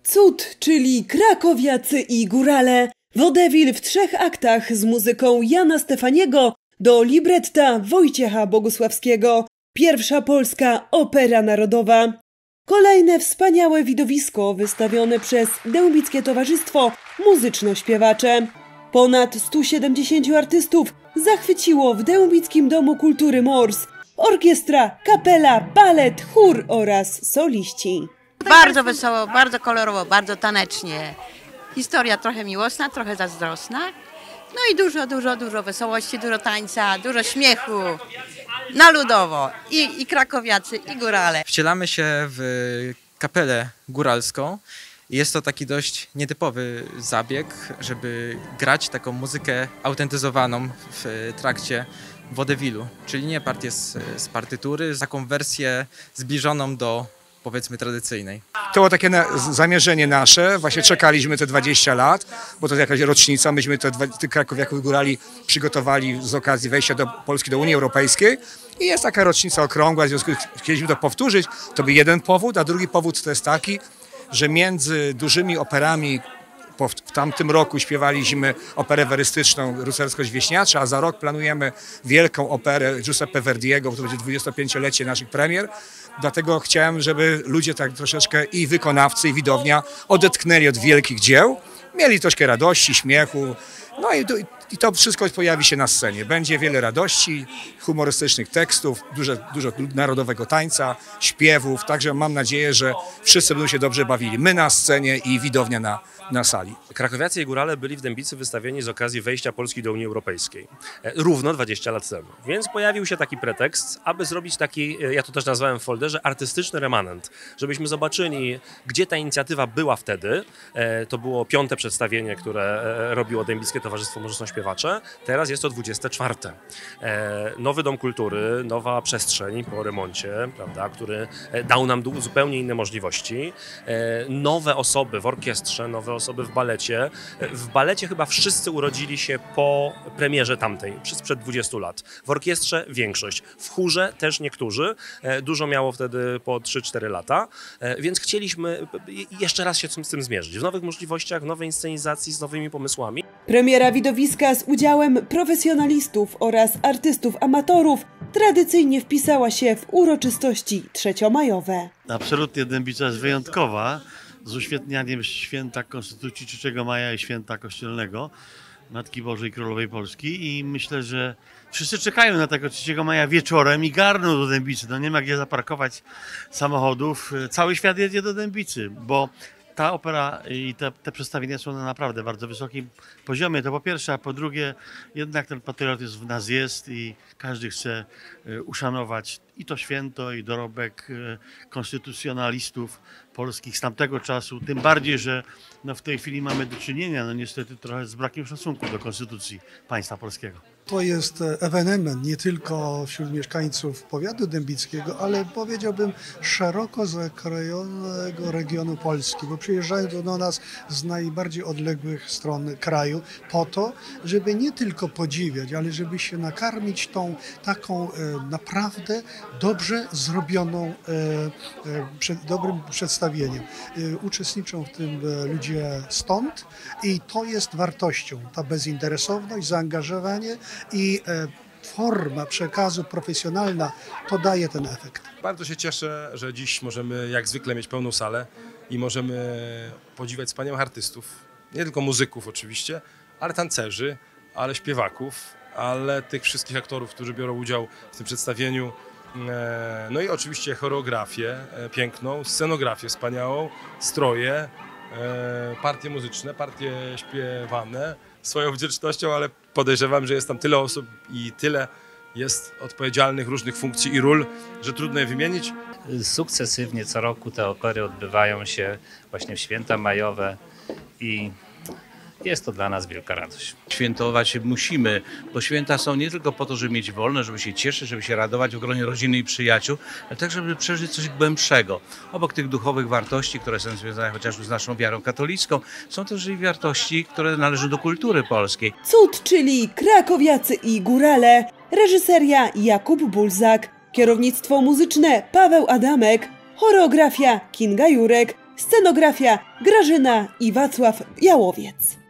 Cud, czyli Krakowiacy i Górale. Wodewil w 3 aktach z muzyką Jana Stefaniego do libretta Wojciecha Bogusławskiego. Pierwsza polska opera narodowa. Kolejne wspaniałe widowisko wystawione przez Dębickie Towarzystwo Muzyczno-Śpiewacze. Ponad 170 artystów zachwyciło w Dębickim Domu Kultury Mors. Orkiestra, kapela, balet, chór oraz soliści. Bardzo wesoło, bardzo kolorowo, bardzo tanecznie. Historia trochę miłosna, trochę zazdrosna. No i dużo wesołości, dużo tańca, dużo śmiechu. Na ludowo. I krakowiacy, i górale. Wcielamy się w kapelę góralską. Jest to taki dość nietypowy zabieg, żeby grać taką muzykę autentyzowaną w trakcie wodewilu. Czyli nie partię z partytury, taką wersję zbliżoną do, powiedzmy, tradycyjnej. To było takie zamierzenie nasze, właśnie czekaliśmy te 20 lat, bo to jakaś rocznica, myśmy tych krakowiaków górali przygotowali z okazji wejścia do Polski do Unii Europejskiej i jest taka rocznica okrągła, w związku z tym chcieliśmy to powtórzyć. To był jeden powód, a drugi powód to jest taki, że między dużymi operami w tamtym roku śpiewaliśmy operę werystyczną Rycerskość-Wieśniacza, a za rok planujemy wielką operę Giuseppe Verdiego, bo to będzie 25-lecie naszych premier. Dlatego chciałem, żeby ludzie tak troszeczkę i wykonawcy, i widownia odetchnęli od wielkich dzieł, mieli troszkę radości, śmiechu, no i to wszystko pojawi się na scenie. Będzie wiele radości, humorystycznych tekstów, dużo narodowego tańca, śpiewów, także mam nadzieję, że wszyscy będą się dobrze bawili. My na scenie i widownia na sali. Krakowiacy i Górale byli w Dębicy wystawieni z okazji wejścia Polski do Unii Europejskiej. Równo 20 lat temu. Więc pojawił się taki pretekst, aby zrobić taki, ja to też nazwałem w folderze, artystyczny remanent. Żebyśmy zobaczyli, gdzie ta inicjatywa była wtedy. To było 5. przedstawienie, które robiło Dębickie Towarzystwo Muzyczno-Śpiewacze. Teraz jest to 24. Nowy Dom Kultury, nowa przestrzeń po remoncie, prawda, który dał nam zupełnie inne możliwości. Nowe osoby w orkiestrze, nowe osoby w balecie. W balecie chyba wszyscy urodzili się po premierze tamtej, sprzed 20 lat. W orkiestrze większość. W chórze też niektórzy. Dużo miało wtedy po 3-4 lata. Więc chcieliśmy jeszcze raz się z tym zmierzyć. W nowych możliwościach, w nowej inscenizacji, z nowymi pomysłami. Premiera widowiska z udziałem profesjonalistów oraz artystów amatorów tradycyjnie wpisała się w uroczystości trzeciomajowe. Absolutnie Dębica jest wyjątkowa, z uświetnianiem święta Konstytucji 3 maja i święta kościelnego Matki Bożej Królowej Polski i myślę, że wszyscy czekają na tego 3 maja wieczorem i garną do Dębicy. No nie ma gdzie zaparkować samochodów. Cały świat jedzie do Dębicy, bo ta opera i te przedstawienia są na naprawdę bardzo wysokim poziomie, to po pierwsze, a po drugie jednak ten patriotyzm w nas jest i każdy chce uszanować i to święto, i dorobek konstytucjonalistów polskich z tamtego czasu, tym bardziej, że no w tej chwili mamy do czynienia no niestety trochę z brakiem szacunku do konstytucji państwa polskiego. To jest ewenement nie tylko wśród mieszkańców powiatu dębickiego, ale powiedziałbym szeroko zakrojonego regionu Polski, bo przyjeżdżają do nas z najbardziej odległych stron kraju po to, żeby nie tylko podziwiać, ale żeby się nakarmić tą taką naprawdę dobrze zrobioną, dobrym przedstawieniem. Uczestniczą w tym ludzie stąd i to jest wartością, ta bezinteresowność, zaangażowanie i forma przekazu profesjonalna to daje ten efekt. Bardzo się cieszę, że dziś możemy jak zwykle mieć pełną salę i możemy podziwiać wspaniałych artystów, nie tylko muzyków oczywiście, ale tancerzy, ale śpiewaków, ale tych wszystkich aktorów, którzy biorą udział w tym przedstawieniu. No i oczywiście choreografię piękną, scenografię wspaniałą, stroje, partie muzyczne, partie śpiewane. Swoją wdzięcznością, ale podejrzewam, że jest tam tyle osób i tyle jest odpowiedzialnych różnych funkcji i ról, że trudno je wymienić. Sukcesywnie co roku te opery odbywają się właśnie w święta majowe i jest to dla nas wielka radość. Świętować musimy, bo święta są nie tylko po to, żeby mieć wolne, żeby się cieszyć, żeby się radować w gronie rodziny i przyjaciół, ale także, żeby przeżyć coś głębszego. Obok tych duchowych wartości, które są związane chociażby z naszą wiarą katolicką, są też i wartości, które należą do kultury polskiej. Cud, czyli Krakowiacy i Górale. Reżyseria Jakub Bulzak. Kierownictwo muzyczne Paweł Adamek. Choreografia Kinga Jurek. Scenografia Grażyna i Wacław Jałowiec.